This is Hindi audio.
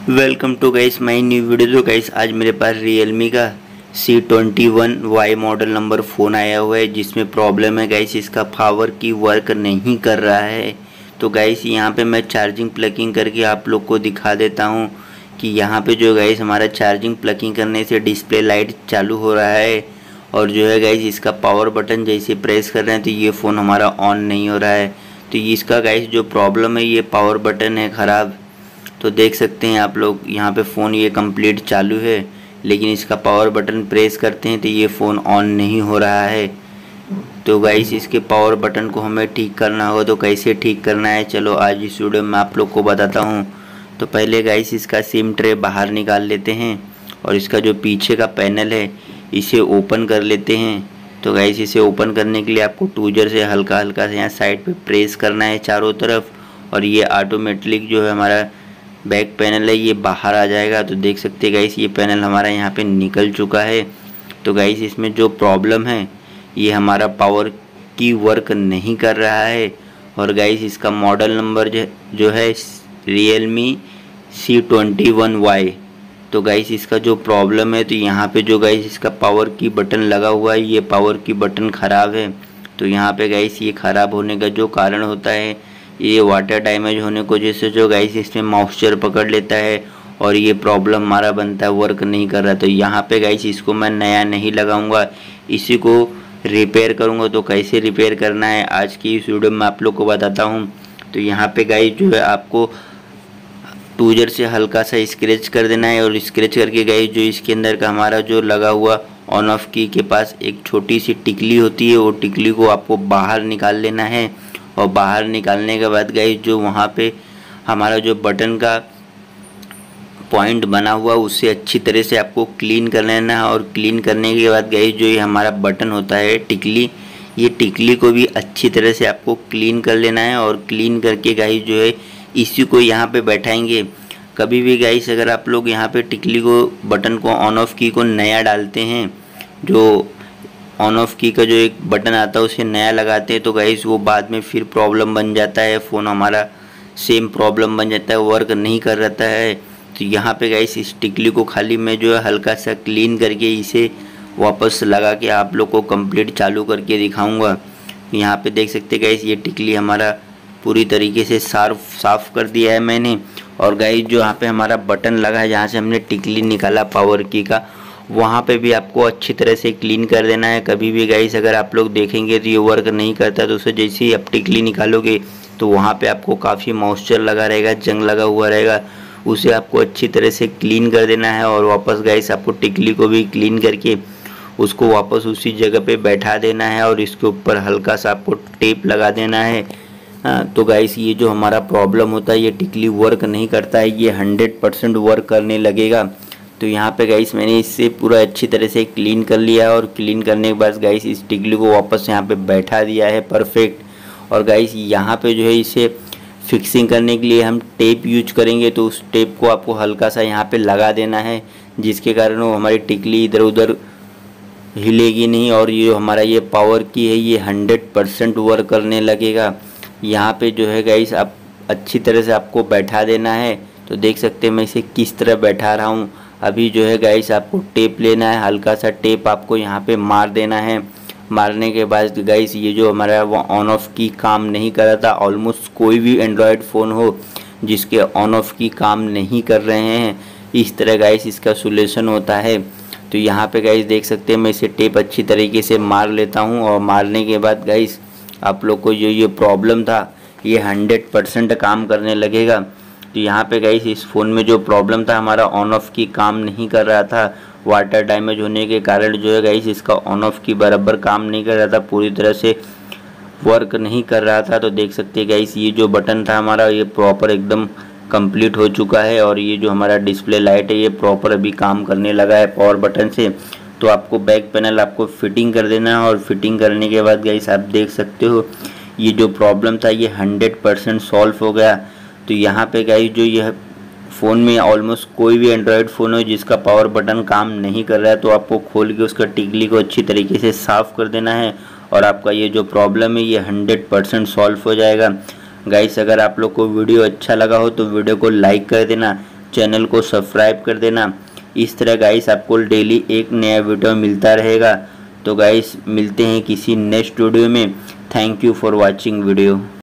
Welcome to guys my new video. तो गाइस आज मेरे पास Realme का C21Y मॉडल नंबर फ़ोन आया हुआ है जिसमें प्रॉब्लम है गाइस, इसका पावर की वर्क नहीं कर रहा है। तो गाइस यहाँ पे मैं चार्जिंग प्लगिंग करके आप लोग को दिखा देता हूँ कि यहाँ पे जो गाइस हमारा चार्जिंग प्लगिंग करने से डिस्प्ले लाइट चालू हो रहा है और जो है गाइस इसका पावर बटन जैसे प्रेस कर रहे हैं तो ये फ़ोन हमारा ऑन नहीं हो रहा है। तो इसका गाइस जो प्रॉब्लम है ये पावर बटन है ख़राब। तो देख सकते हैं आप लोग यहाँ पे फ़ोन ये कंप्लीट चालू है, लेकिन इसका पावर बटन प्रेस करते हैं तो ये फ़ोन ऑन नहीं हो रहा है। तो गाइस इसके पावर बटन को हमें ठीक करना होगा। तो कैसे ठीक करना है चलो आज इस वीडियो में आप लोग को बताता हूँ। तो पहले गाइस इसका सिम ट्रे बाहर निकाल लेते हैं और इसका जो पीछे का पैनल है इसे ओपन कर लेते हैं। तो गाइस इसे ओपन करने के लिए आपको टूजर से हल्का हल्का से यहाँ साइड पे प्रेस करना है चारों तरफ और ये ऑटोमेटिक जो है हमारा बैक पैनल है ये बाहर आ जाएगा। तो देख सकते हैं गाइस ये पैनल हमारा यहाँ पे निकल चुका है। तो गाइस इसमें जो प्रॉब्लम है ये हमारा पावर की वर्क नहीं कर रहा है और गाइस इसका मॉडल नंबर जो है Realme C21Y। तो गाइस इसका जो प्रॉब्लम है तो यहाँ पे जो गाइस इसका पावर की बटन लगा हुआ है ये पावर की बटन ख़राब है। तो यहाँ पे गाइस ये ख़राब होने का जो कारण होता है ये वाटर डैमेज होने की वजह से जो गाइस इसमें मॉइस्चर पकड़ लेता है और ये प्रॉब्लम हमारा बनता है, वर्क नहीं कर रहा। तो यहाँ पे गाइस इसको मैं नया नहीं लगाऊंगा, इसी को रिपेयर करूँगा। तो कैसे रिपेयर करना है आज की इस वीडियो में आप लोग को बताता हूँ। तो यहाँ पे गाइस जो है आपको टूजर से हल्का सा स्क्रैच कर देना है और स्क्रैच करके गाइस जो इसके अंदर का हमारा जो लगा हुआ ऑन ऑफ की के पास एक छोटी सी टिकली होती है वो टिकली को आपको बाहर निकाल लेना है। और बाहर निकालने के बाद गाइस जो वहाँ पे हमारा जो बटन का पॉइंट बना हुआ उससे अच्छी तरह से आपको क्लीन कर लेना है। और क्लीन करने के बाद गाइस जो ये हमारा बटन होता है टिकली, ये टिकली को भी अच्छी तरह से आपको क्लीन कर लेना है। और क्लीन करके गाइस जो है इसी को यहाँ पे बैठाएंगे। कभी भी गाइस अगर आप लोग यहाँ पे टिकली को बटन को ऑन ऑफ की को नया डालते हैं, जो ऑन ऑफ की का जो एक बटन आता है उसे नया लगाते हैं तो गाइस वो बाद में फिर प्रॉब्लम बन जाता है, फ़ोन हमारा सेम प्रॉब्लम बन जाता है, वर्क नहीं कर रहता है। तो यहाँ पे गाइस इस टिकली को खाली मैं जो है हल्का सा क्लीन करके इसे वापस लगा के आप लोग को कंप्लीट चालू करके दिखाऊंगा। यहाँ पे देख सकते गाइस ये टिकली हमारा पूरी तरीके से साफ़ कर दिया है मैंने। और गाइस जो यहाँ पे हमारा बटन लगा है जहाँ से हमने टिकली निकाला पावर की का, वहाँ पे भी आपको अच्छी तरह से क्लीन कर देना है। कभी भी गाइस अगर आप लोग देखेंगे तो ये वर्क नहीं करता तो उसे जैसे ही आप टिकली निकालोगे तो वहाँ पे आपको काफ़ी मॉइस्चर लगा रहेगा, जंग लगा हुआ रहेगा, उसे आपको अच्छी तरह से क्लीन कर देना है। और वापस गाइस आपको टिकली को भी क्लीन करके उसको वापस उसी जगह पे बैठा देना है और इसके ऊपर हल्का सा आपको टेप लगा देना है। तो गाइस ये जो हमारा प्रॉब्लम होता है ये टिकली वर्क नहीं करता है, ये 100% वर्क करने लगेगा। तो यहाँ पे गाइस मैंने इससे पूरा अच्छी तरह से क्लीन कर लिया है और क्लीन करने के बाद गाइस इस टिकली को वापस यहाँ पे बैठा दिया है परफेक्ट। और गाइस यहाँ पे जो है इसे फिक्सिंग करने के लिए हम टेप यूज करेंगे। तो उस टेप को आपको हल्का सा यहाँ पे लगा देना है जिसके कारण वो हमारी टिकली इधर उधर हिलेगी नहीं और ये हमारा ये पावर की है ये 100% वर्क करने लगेगा। यहाँ पे जो है गाइस आप अच्छी तरह से आपको बैठा देना है। तो देख सकते हैं मैं इसे किस तरह बैठा रहा हूँ। अभी जो है गाइस आपको टेप लेना है, हल्का सा टेप आपको यहाँ पे मार देना है। मारने के बाद गाइस ये जो हमारा वो ऑन ऑफ की काम नहीं कर रहा था, ऑलमोस्ट कोई भी एंड्रॉयड फ़ोन हो जिसके ऑन ऑफ की काम नहीं कर रहे हैं, इस तरह गाइस इसका सोल्यूशन होता है। तो यहाँ पे गाइस देख सकते हैं मैं इसे टेप अच्छी तरीके से मार लेता हूँ और मारने के बाद गाइस आप लोग को जो ये प्रॉब्लम था ये 100% काम करने लगेगा। तो यहाँ पे गाइस इस फ़ोन में जो प्रॉब्लम था हमारा ऑन ऑफ की काम नहीं कर रहा था, वाटर डैमेज होने के कारण जो है गाइस इसका ऑन ऑफ की बराबर काम नहीं कर रहा था, पूरी तरह से वर्क नहीं कर रहा था। तो देख सकते हैं गाइस ये जो बटन था हमारा ये प्रॉपर एकदम कंप्लीट हो चुका है और ये जो हमारा डिस्प्ले लाइट है ये प्रॉपर अभी काम करने लगा है पावर बटन से। तो आपको बैक पैनल आपको फिटिंग कर देना है और फिटिंग करने के बाद गाइस आप देख सकते हो ये जो प्रॉब्लम था ये 100% सॉल्व हो गया। तो यहाँ पे गाइस जो यह फ़ोन में ऑलमोस्ट कोई भी एंड्रॉयड फ़ोन हो जिसका पावर बटन काम नहीं कर रहा है तो आपको खोल के उसका टिकली को अच्छी तरीके से साफ़ कर देना है और आपका ये जो प्रॉब्लम है ये 100% सॉल्व हो जाएगा। गाइस अगर आप लोग को वीडियो अच्छा लगा हो तो वीडियो को लाइक कर देना, चैनल को सब्सक्राइब कर देना। इस तरह गाइस आपको डेली एक नया वीडियो मिलता रहेगा। तो गाइस मिलते हैं किसी नेक्स्ट वीडियो में। Thank you for watching video.